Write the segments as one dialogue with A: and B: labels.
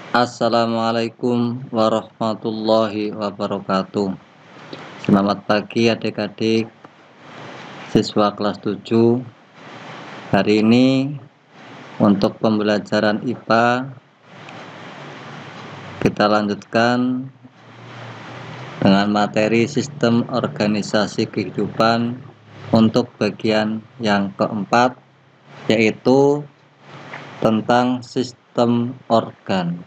A: Assalamualaikum warahmatullahi wabarakatuh. Selamat pagi adik-adik siswa kelas 7. Hari ini untuk pembelajaran IPA kita lanjutkan dengan materi sistem organisasi kehidupan untuk bagian yang keempat, yaitu tentang sistem organ.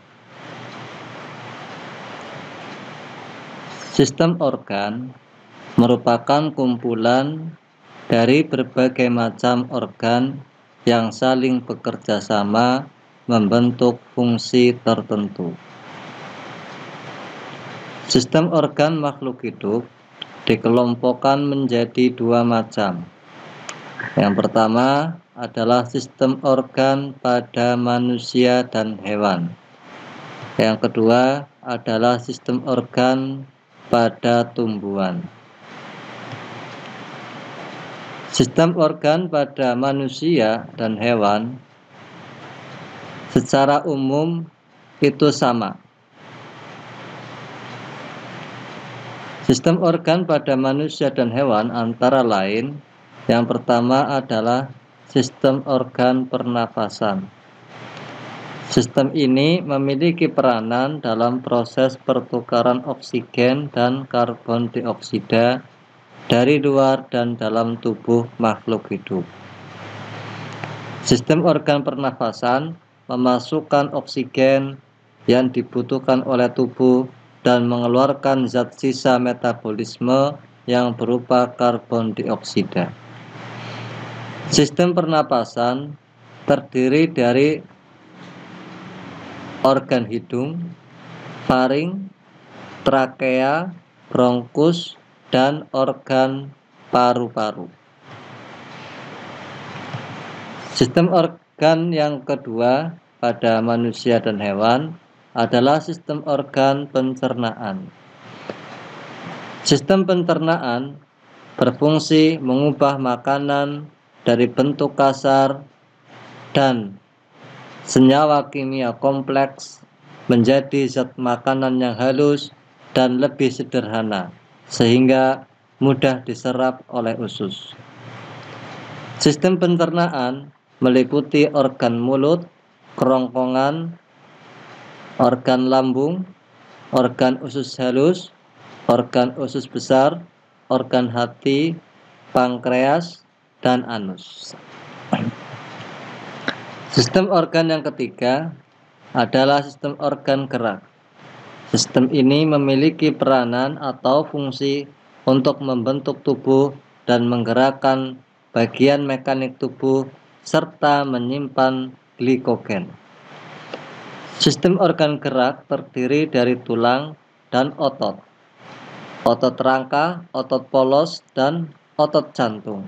A: Sistem organ merupakan kumpulan dari berbagai macam organ yang saling bekerja sama membentuk fungsi tertentu. Sistem organ makhluk hidup dikelompokkan menjadi dua macam. Yang pertama adalah sistem organ pada manusia dan hewan. Yang kedua adalah sistem organ pada tumbuhan. Sistem organ pada manusia dan hewan secara umum itu sama. Sistem organ pada manusia dan hewan antara lain, yang pertama adalah sistem organ pernafasan. Sistem ini memiliki peranan dalam proses pertukaran oksigen dan karbon dioksida dari luar dan dalam tubuh makhluk hidup. Sistem organ pernafasan memasukkan oksigen yang dibutuhkan oleh tubuh dan mengeluarkan zat sisa metabolisme yang berupa karbon dioksida. Sistem pernapasan terdiri dari organ hidung, faring, trakea, bronkus, dan organ paru-paru. Sistem organ yang kedua pada manusia dan hewan adalah sistem organ pencernaan. Sistem pencernaan berfungsi mengubah makanan dari bentuk kasar dan senyawa kimia kompleks menjadi zat makanan yang halus dan lebih sederhana, sehingga mudah diserap oleh usus. Sistem pencernaan meliputi organ mulut, kerongkongan, organ lambung, organ usus halus, organ usus besar, organ hati, pankreas, dan anus. Sistem organ yang ketiga adalah sistem organ gerak. Sistem ini memiliki peranan atau fungsi untuk membentuk tubuh dan menggerakkan bagian mekanik tubuh serta menyimpan glikogen. Sistem organ gerak terdiri dari tulang dan otot, otot rangka, otot polos, dan otot jantung.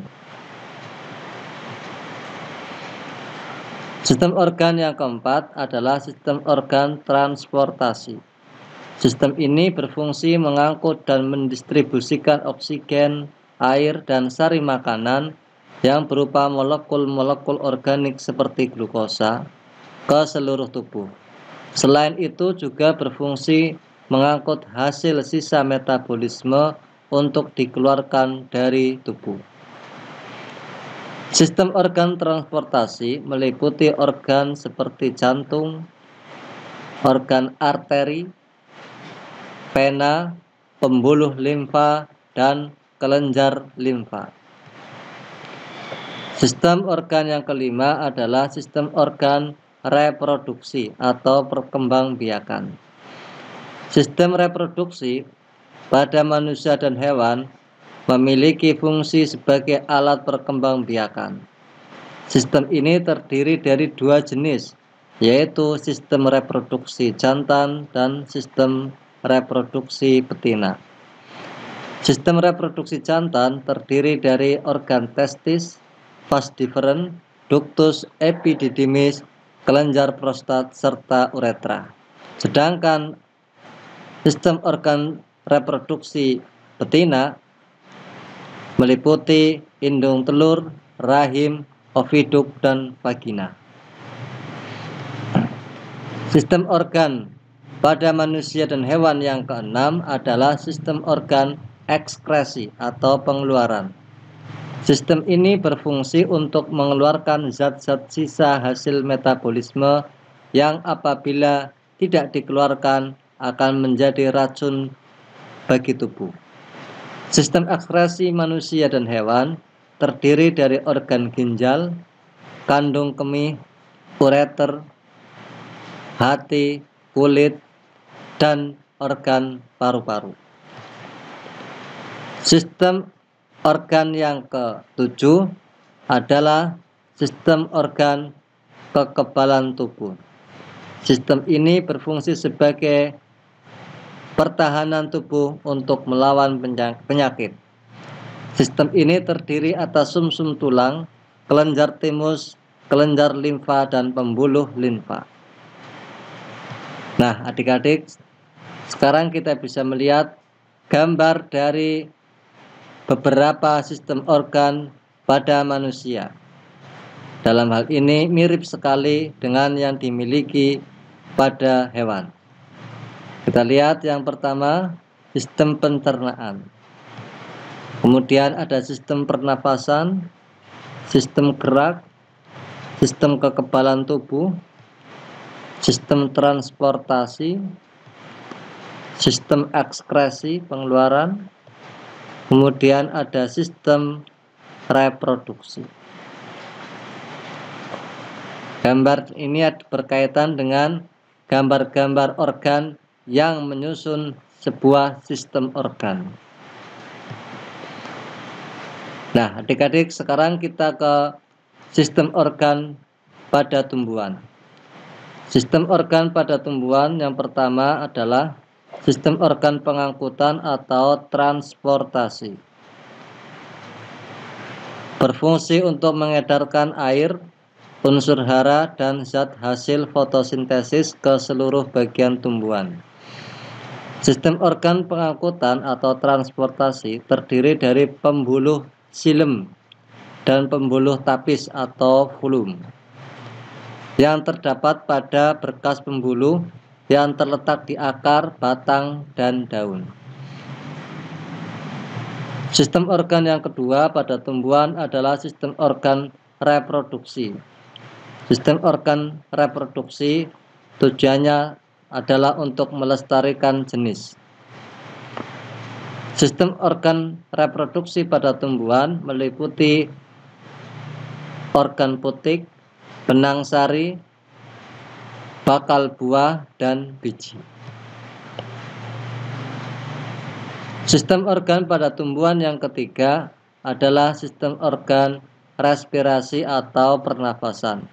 A: Sistem organ yang keempat adalah sistem organ transportasi. Sistem ini berfungsi mengangkut dan mendistribusikan oksigen, air, dan sari makanan yang berupa molekul-molekul organik seperti glukosa ke seluruh tubuh. Selain itu juga berfungsi mengangkut hasil sisa metabolisme untuk dikeluarkan dari tubuh. Sistem organ transportasi meliputi organ seperti jantung, organ arteri, vena, pembuluh limfa, dan kelenjar limfa. Sistem organ yang kelima adalah sistem organ reproduksi atau perkembangbiakan. Sistem reproduksi pada manusia dan hewan memiliki fungsi sebagai alat perkembangbiakan. Sistem ini terdiri dari dua jenis, yaitu sistem reproduksi jantan dan sistem reproduksi betina. Sistem reproduksi jantan terdiri dari organ testis, vas deferens, ductus epididymis, kelenjar prostat, serta uretra. Sedangkan sistem organ reproduksi betina meliputi indung telur, rahim, oviduk, dan vagina. Sistem organ pada manusia dan hewan yang keenam adalah sistem organ ekskresi atau pengeluaran. Sistem ini berfungsi untuk mengeluarkan zat-zat sisa hasil metabolisme yang apabila tidak dikeluarkan akan menjadi racun bagi tubuh. Sistem ekskresi manusia dan hewan terdiri dari organ ginjal, kandung kemih, ureter, hati, kulit, dan organ paru-paru. Sistem organ yang ketujuh adalah sistem organ kekebalan tubuh. Sistem ini berfungsi sebagai pertahanan tubuh untuk melawan penyakit. Sistem ini terdiri atas sumsum tulang, kelenjar timus, kelenjar limfa, dan pembuluh limfa. Nah, adik-adik, sekarang kita bisa melihat gambar dari beberapa sistem organ pada manusia. Dalam hal ini mirip sekali dengan yang dimiliki pada hewan. Kita lihat yang pertama, sistem pencernaan. Kemudian ada sistem pernafasan, sistem gerak, sistem kekebalan tubuh, sistem transportasi, sistem ekskresi pengeluaran, kemudian ada sistem reproduksi. Gambar ini berkaitan dengan gambar-gambar organ yang menyusun sebuah sistem organ. Nah, adik-adik, sekarang kita ke sistem organ pada tumbuhan. Sistem organ pada tumbuhan yang pertama adalah sistem organ pengangkutan atau transportasi. Berfungsi untuk mengedarkan air, unsur hara, dan zat hasil fotosintesis ke seluruh bagian tumbuhan. Sistem organ pengangkutan atau transportasi terdiri dari pembuluh xilem dan pembuluh tapis atau fulum yang terdapat pada berkas pembuluh yang terletak di akar, batang, dan daun. Sistem organ yang kedua pada tumbuhan adalah sistem organ reproduksi. Sistem organ reproduksi tujuannya adalah untuk melestarikan jenis. Sistem organ reproduksi pada tumbuhan meliputi organ putik, benang sari, bakal buah, dan biji. Sistem organ pada tumbuhan yang ketiga adalah sistem organ respirasi atau pernafasan.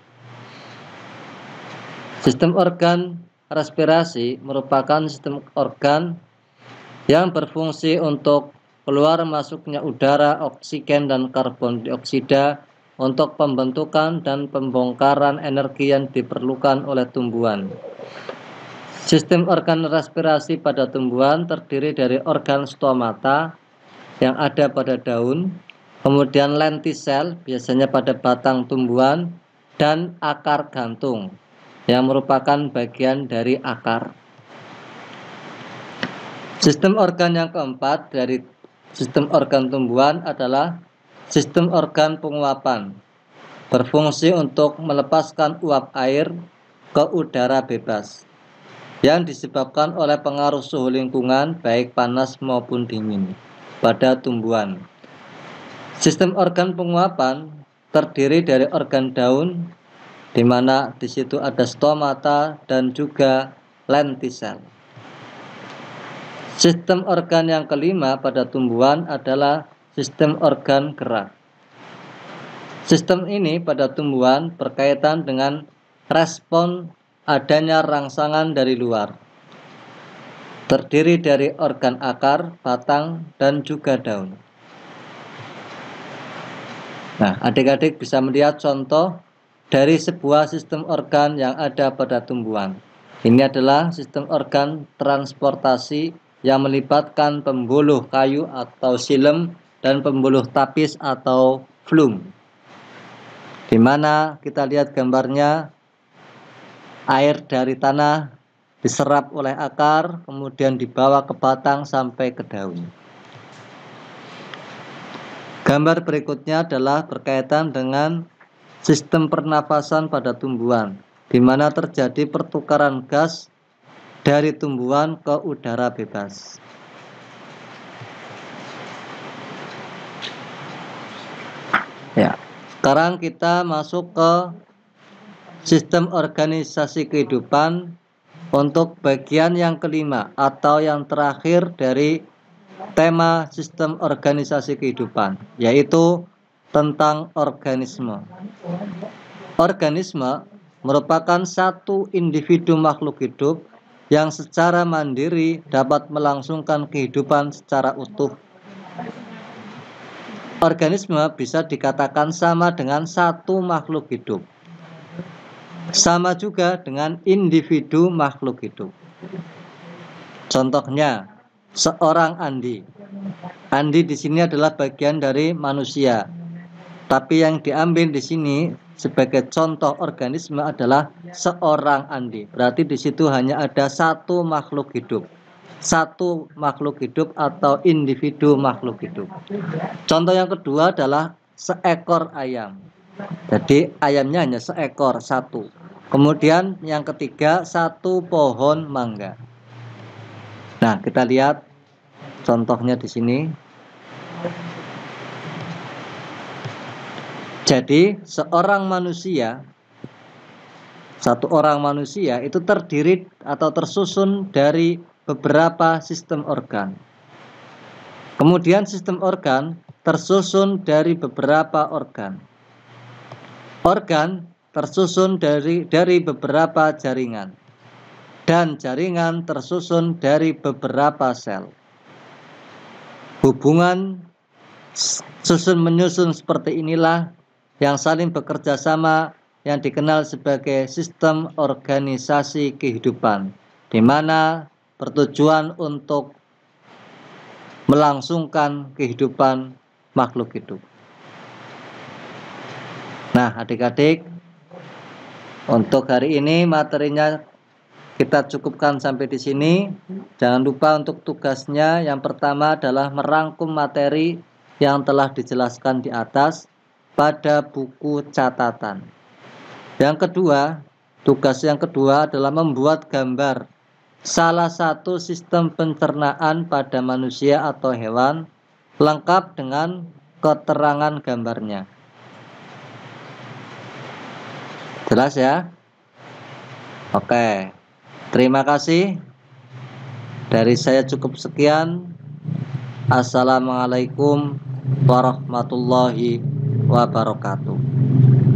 A: Sistem organ respirasi merupakan sistem organ yang berfungsi untuk keluar masuknya udara, oksigen, dan karbon dioksida untuk pembentukan dan pembongkaran energi yang diperlukan oleh tumbuhan. Sistem organ respirasi pada tumbuhan terdiri dari organ stomata yang ada pada daun, kemudian lentisel biasanya pada batang tumbuhan, dan akar gantung yang merupakan bagian dari akar. Sistem organ yang keempat dari sistem organ tumbuhan adalah sistem organ penguapan, berfungsi untuk melepaskan uap air ke udara bebas yang disebabkan oleh pengaruh suhu lingkungan baik panas maupun dingin pada tumbuhan. Sistem organ penguapan terdiri dari organ daun, di mana di situ ada stomata dan juga lentisel. Sistem organ yang kelima pada tumbuhan adalah sistem organ gerak. Sistem ini pada tumbuhan berkaitan dengan respon adanya rangsangan dari luar. Terdiri dari organ akar, batang, dan juga daun. Nah, adik-adik bisa melihat contoh dari sebuah sistem organ yang ada pada tumbuhan. Ini adalah sistem organ transportasi yang melibatkan pembuluh kayu atau xilem dan pembuluh tapis atau flum. Di mana kita lihat gambarnya Air dari tanah diserap oleh akar, kemudian dibawa ke batang sampai ke daun. Gambar berikutnya adalah berkaitan dengan sistem pernafasan pada tumbuhan, di mana terjadi pertukaran gas dari tumbuhan ke udara bebas. Ya, sekarang kita masuk ke sistem organisasi kehidupan untuk bagian yang kelima atau yang terakhir dari tema sistem organisasi kehidupan, yaitu tentang organisme. Organisme merupakan satu individu makhluk hidup yang secara mandiri dapat melangsungkan kehidupan secara utuh. Organisme bisa dikatakan sama dengan satu makhluk hidup. Sama juga dengan individu makhluk hidup. Contohnya, seorang Andi. Andi di sini adalah bagian dari manusia. Tapi yang diambil di sini sebagai contoh organisme adalah seorang Andi. Berarti di situ hanya ada satu makhluk hidup. Satu makhluk hidup atau individu makhluk hidup. Contoh yang kedua adalah seekor ayam. Jadi ayamnya hanya seekor, satu. Kemudian yang ketiga, satu pohon mangga. Nah, kita lihat contohnya di sini. Jadi, seorang manusia, satu orang manusia itu terdiri atau tersusun dari beberapa sistem organ. Kemudian sistem organ tersusun dari beberapa organ. Organ tersusun dari beberapa jaringan. Dan jaringan tersusun dari beberapa sel. Hubungan susun-menyusun seperti inilah yang saling bekerja sama yang dikenal sebagai sistem organisasi kehidupan, di mana bertujuan untuk melangsungkan kehidupan makhluk hidup. Nah, adik-adik, untuk hari ini materinya kita cukupkan sampai di sini. Jangan lupa untuk tugasnya yang pertama adalah merangkum materi yang telah dijelaskan di atas pada buku catatan. Yang kedua, tugas yang kedua adalah membuat gambar salah satu sistem pencernaan pada manusia atau hewan lengkap dengan keterangan gambarnya. Jelas ya? Oke. Terima kasih. Dari saya cukup sekian. Assalamualaikum warahmatullahi wabarakatuh.